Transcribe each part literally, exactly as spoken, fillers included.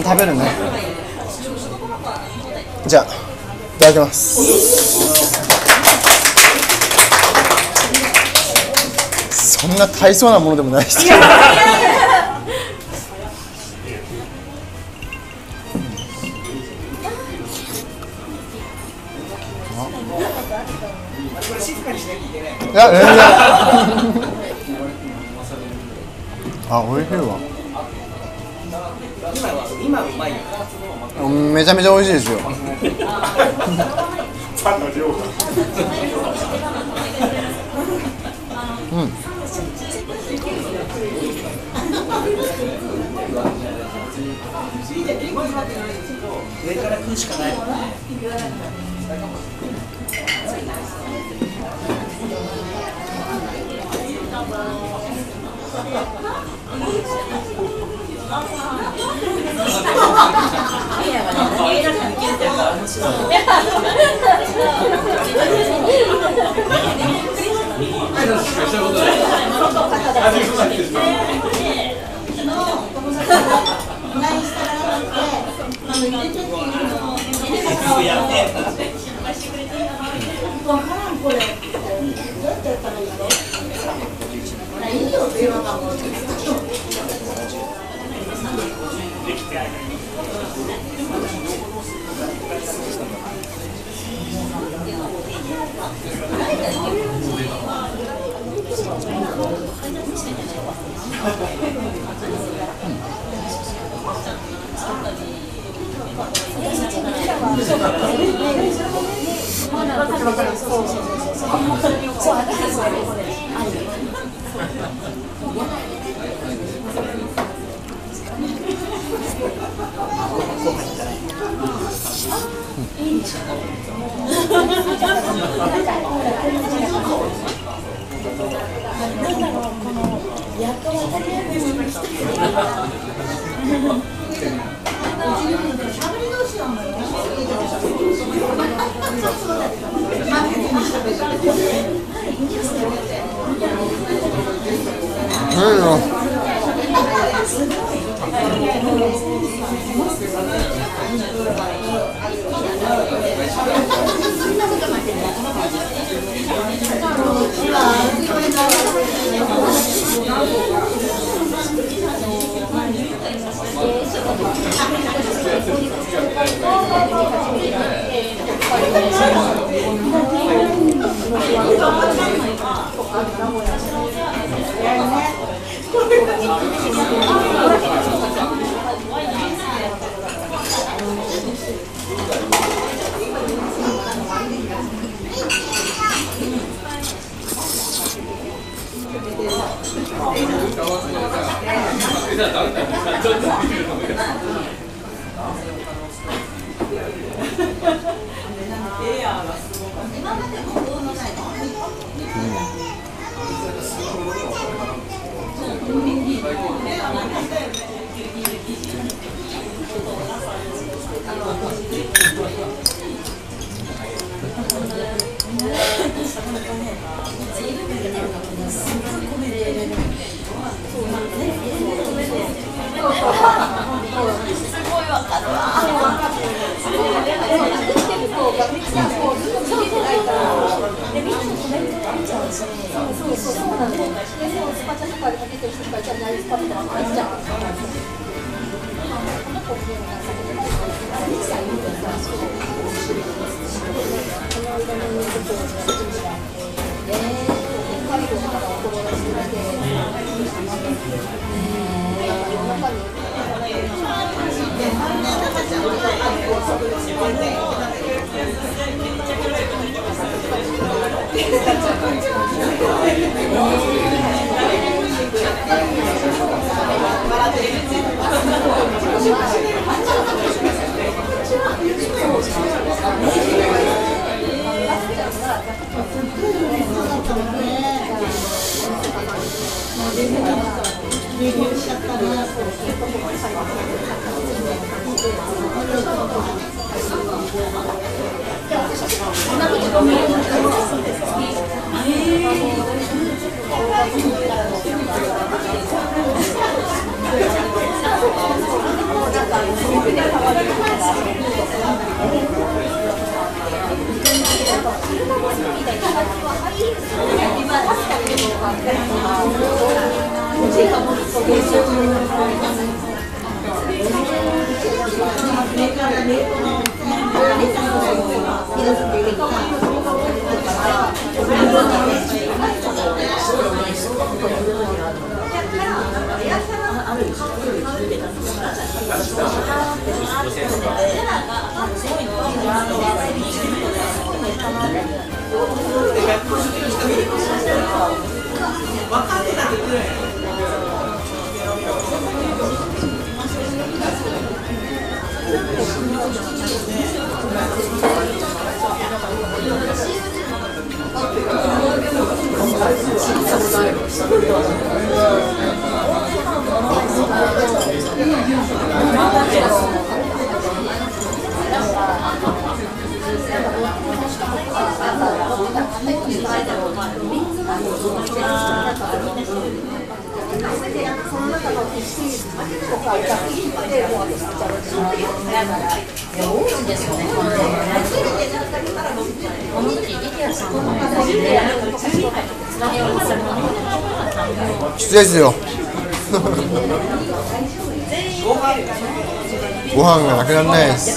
食べるね。じゃあいただきます。そんな大層なものでもないですけどいや、全然あ、美味しいわ。めちゃめちゃ美味しいですようん。 上から食うしかないもんね。 あ失礼ですよご飯がなくならないです。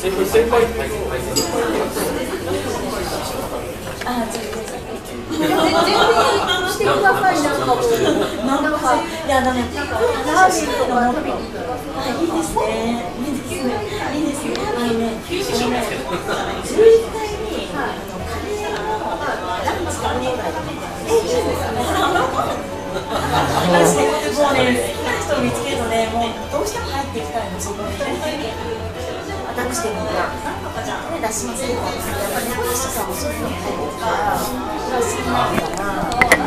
あ、全然してください。なんかもうなんかいやでもなんかラーメンとかも食べに行きます。はい、いいですね。いいですね。いいですね。あのね、じゅういっかいにあのカレーのランチがね、え、いいですね。私ね、もうね、好きな人を見つけるとね、もうどうしても入っていきたいの、そこに。私でもね、出しませんか。やっぱり山下さんもそういうの入ってたら、好きなんだな。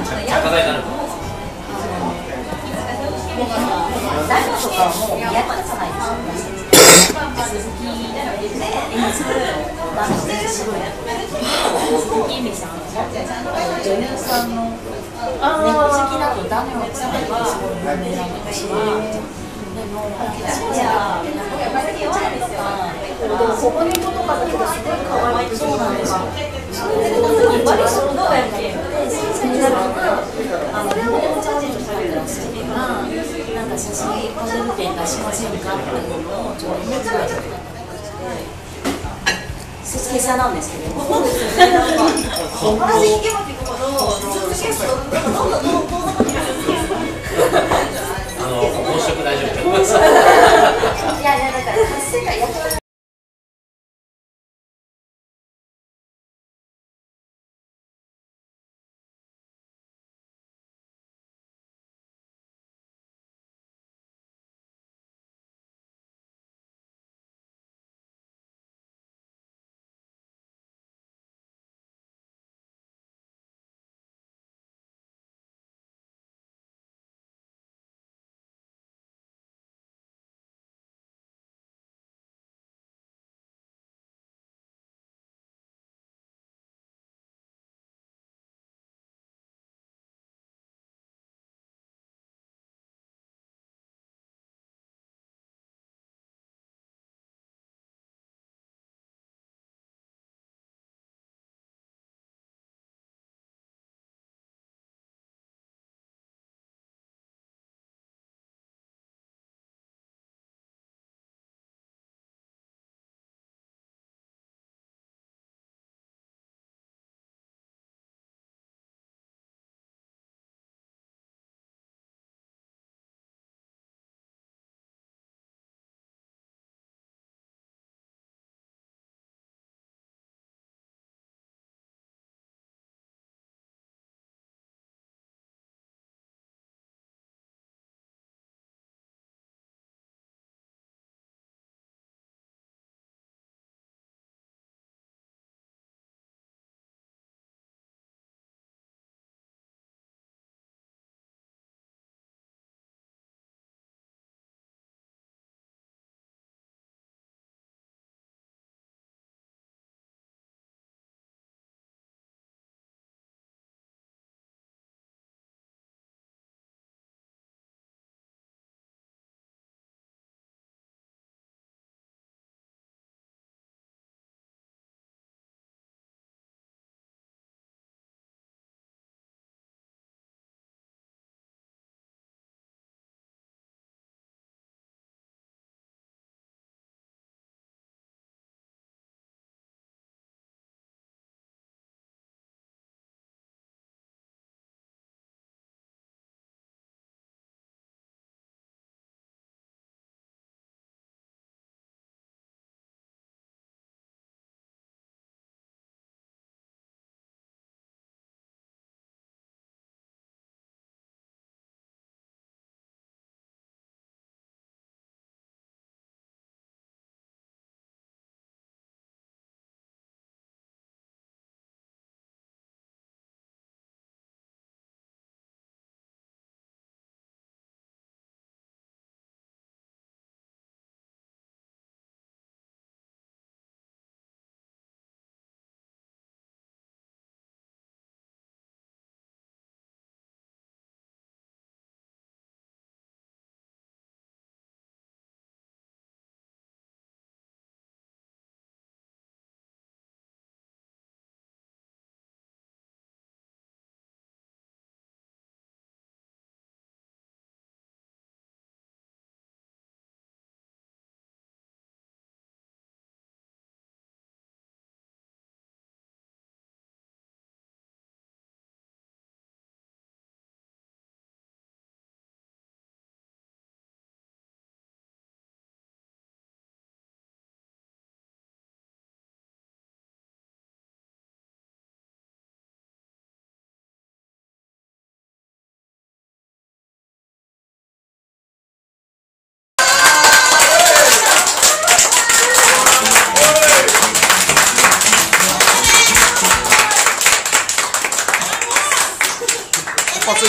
ダイヤとかもやったじゃないですか。鈴木で演じるランチですごい。鈴木恵美さん、女優さんの猫好きだとダメを使えばすごい有名なんですし。でも、そうや、やっぱり弱いですよ。でも、保護猫とかだけど、すごい可愛い。そうなんですよ。それで、バリソンどうやって、先生が、あの、保護チャージとかやってらっしゃるから、なんか写真モデル展出しませんかっていうのを、ちょっとめちゃめちゃ今朝なんですけど。そうですよね。なんか、お話聞けば聞くほど、続けると、どんどんどんどん遠ざかってくるんですよ。 あの、本職大丈夫。 いやいや、だから活性化やった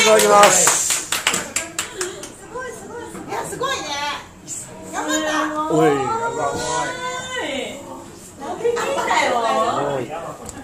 ただきます。 いや、すごいね。頑張った。 おい。 食べきんだよ。